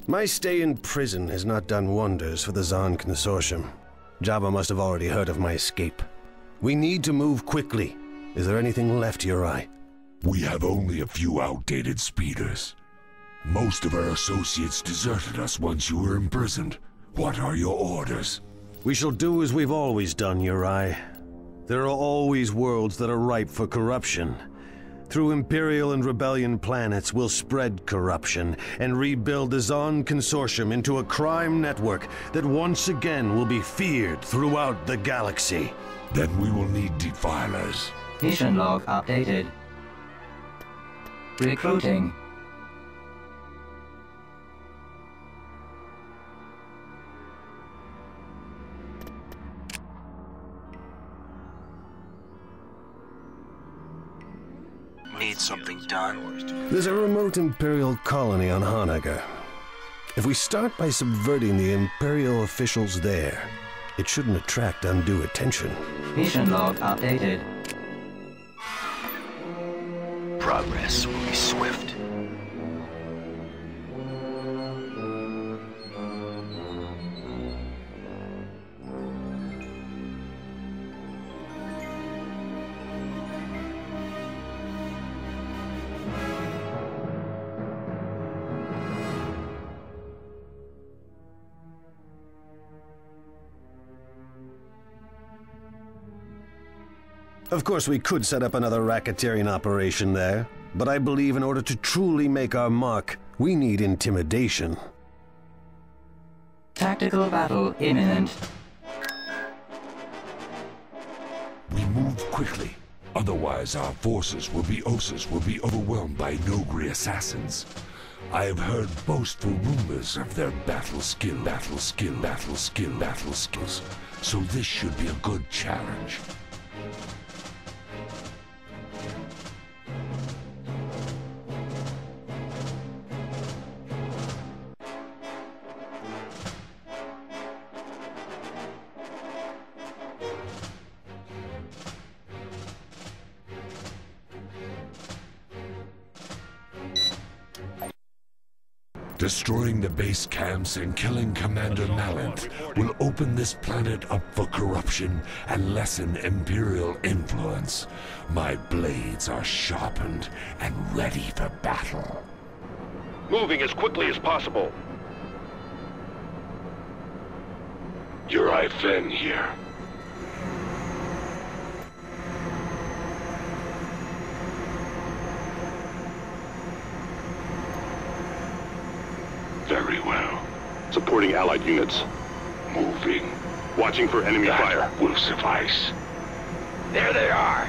My stay in prison has not done wonders for the Zahn Consortium. Jabba must have already heard of my escape. We need to move quickly. Is there anything left, Uri? We have only a few outdated speeders. Most of our associates deserted us once you were imprisoned. What are your orders? We shall do as we've always done, Uri. There are always worlds that are ripe for corruption. Through Imperial and Rebellion planets, we'll spread corruption and rebuild the Zahn Consortium into a crime network that once again will be feared throughout the galaxy. Then we will need defilers. Mission log updated. Recruiting. Need something done? There's a remote Imperial colony on Hanagar. If we start by subverting the Imperial officials there, it shouldn't attract undue attention. Mission log updated. Progress will be swift. Of course, we could set up another racketeering operation there, but I believe in order to truly make our mark, we need intimidation. Tactical battle imminent. We move quickly. Otherwise, our forces will be overwhelmed by Nogri assassins. I have heard boastful rumors of their battle skills. So this should be a good challenge. Destroying the base camps and killing Commander Malenth will open this planet up for corruption and lessen Imperial influence. My blades are sharpened and ready for battle. Moving as quickly as possible. Uri Fenn here. Very well. Supporting allied units. Moving. Watching for enemy fire. That will suffice. There they are!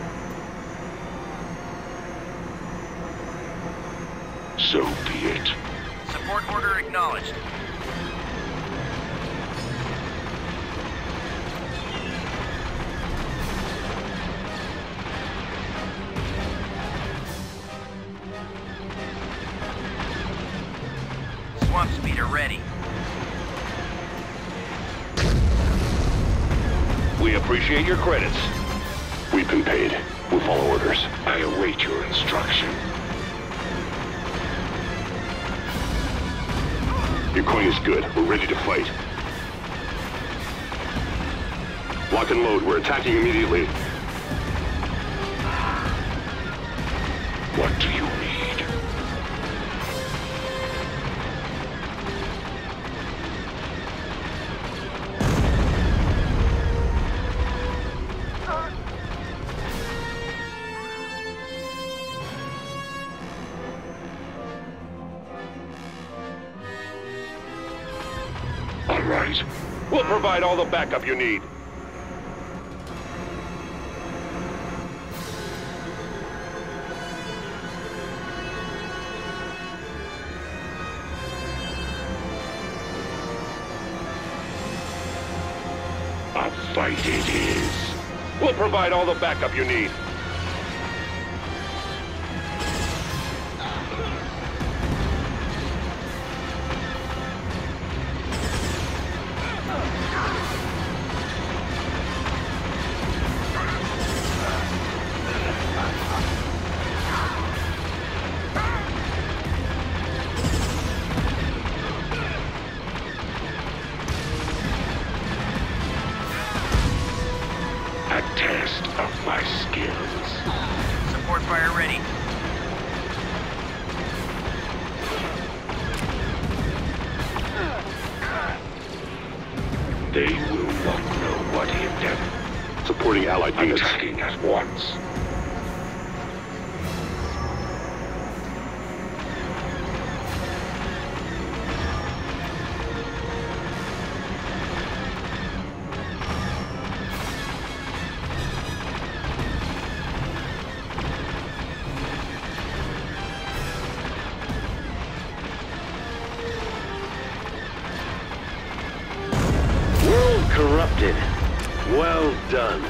So be it. Support order acknowledged. Swamp speeder ready. We appreciate your credits. We've been paid. We'll follow orders. I await your instruction. Your coin is good. We're ready to fight. Lock and load. We're attacking immediately. What do you need? All right. We'll provide all the backup you need. A fight it is. We'll provide all the backup you need. Reporting Allied units. Attacking at once. World corrupted. Well done.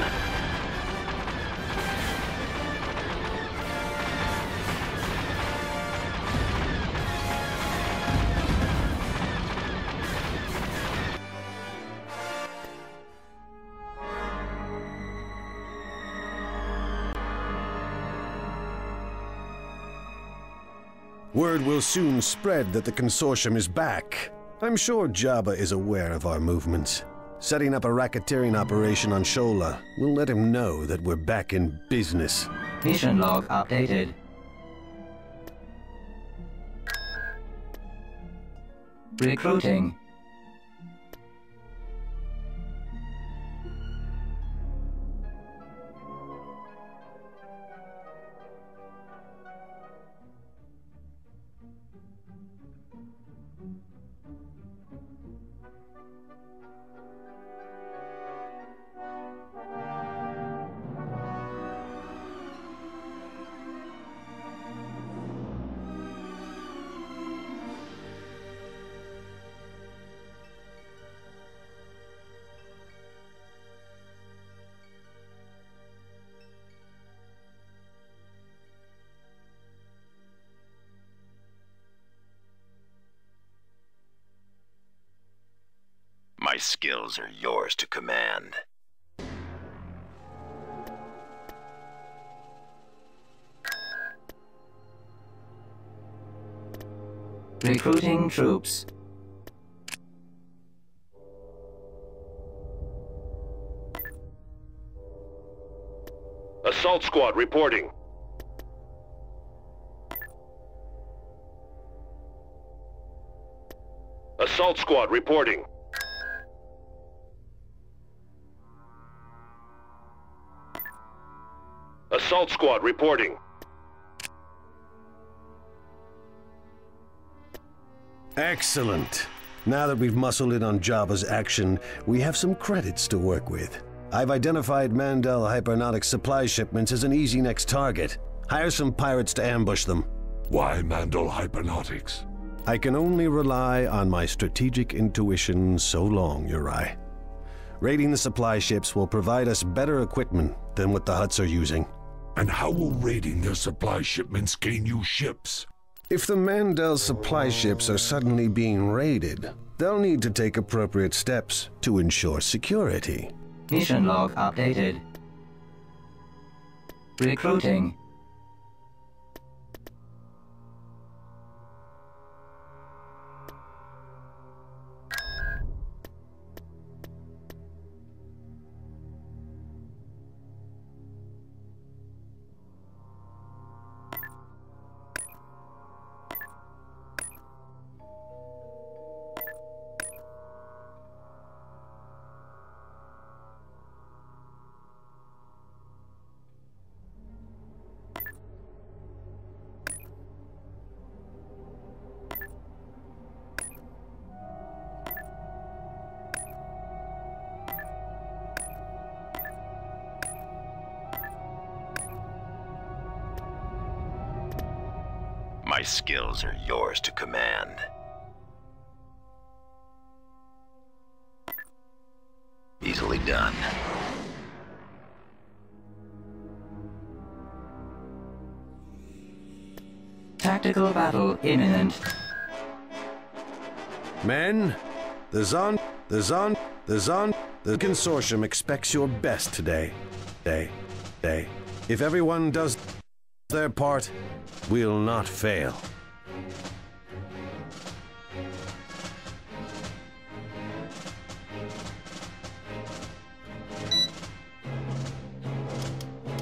Word will soon spread that the consortium is back. I'm sure Jabba is aware of our movements. Setting up a racketeering operation on Shola will let him know that we're back in business. Mission log updated. Recruiting. My skills are yours to command. Recruiting troops. Assault squad reporting. Assault squad reporting. Assault squad reporting. Excellent. Now that we've muscled in on Jabba's action, we have some credits to work with. I've identified Mandel Hypernautics supply shipments as an easy next target. Hire some pirates to ambush them. Why Mandel Hypernautics? I can only rely on my strategic intuition so long, Uri. Raiding the supply ships will provide us better equipment than what the Hutts are using. And how will raiding their supply shipments gain you ships? If the Mandel supply ships are suddenly being raided, they'll need to take appropriate steps to ensure security. Mission log updated. Recruiting. My skills are yours to command. Easily done. Tactical battle imminent. Men, the consortium expects your best today. If everyone does their part, we'll not fail.